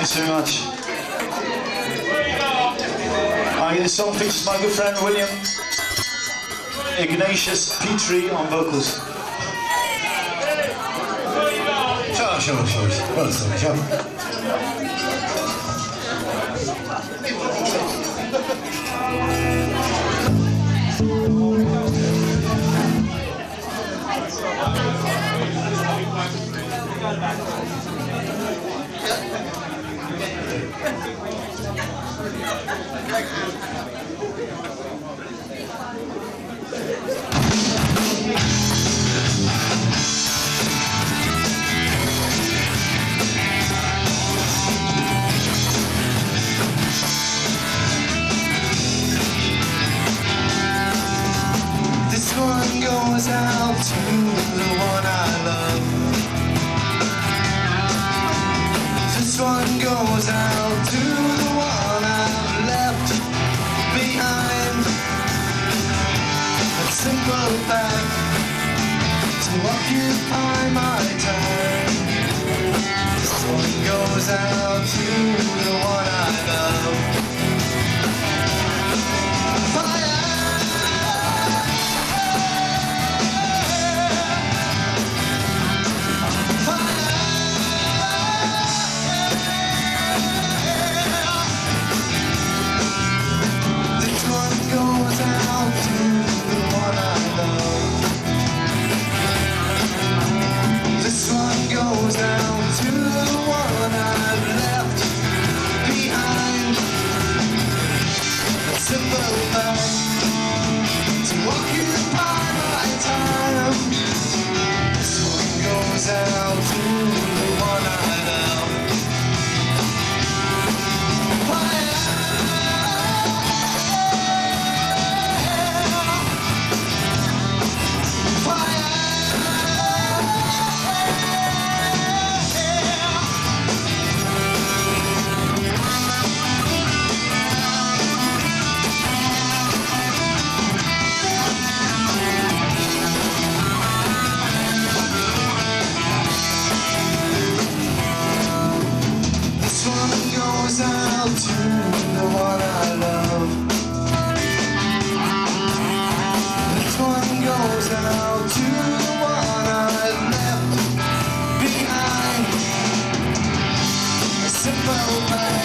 Thanks very much. This song features my good friend William Ignatius Petrie on vocals. Ciao, ciao, ciao, ciao, ciao. This one goes out to the one I love. This one goes out to the one I've left behind. A simple fact to occupy my time. This one goes out to the one I love. Simple